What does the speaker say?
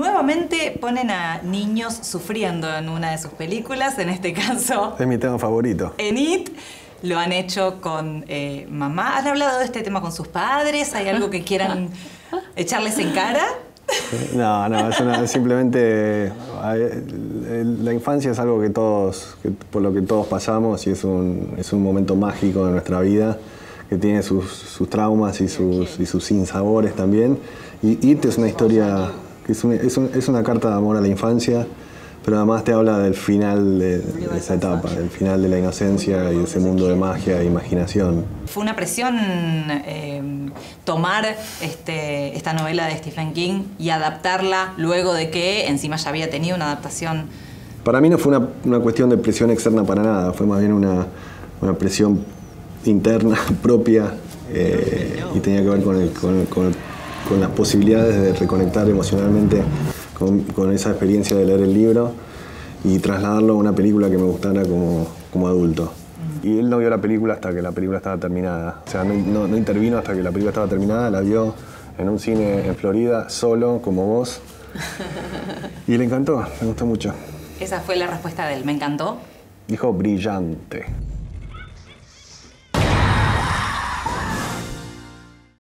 Nuevamente ponen a niños sufriendo en una de sus películas, en este caso... Es mi tema favorito. En It. Lo han hecho con mamá. ¿Han hablado de este tema con sus padres? ¿Hay algo que quieran echarles en cara? No, simplemente la infancia es algo por lo que todos pasamos y es un momento mágico de nuestra vida que tiene sus traumas y sus sinsabores también. Y It es una historia, que es una carta de amor a la infancia, pero además te habla del final de esa etapa, del final de la inocencia y de ese mundo de magia e imaginación. ¿Fue una presión tomar esta novela de Stephen King y adaptarla luego de que encima ya había tenido una adaptación? Para mí no fue una cuestión de presión externa para nada, fue más bien una presión interna, propia, y tenía que ver con las posibilidades de reconectar emocionalmente con esa experiencia de leer el libro y trasladarlo a una película que me gustara como adulto. Y él no vio la película hasta que la película estaba terminada. O sea, no intervino hasta que la película estaba terminada, la vio en un cine en Florida, solo, como vos. Y le encantó, me gustó mucho. Esa fue la respuesta de él, ¿me encantó? Dijo brillante.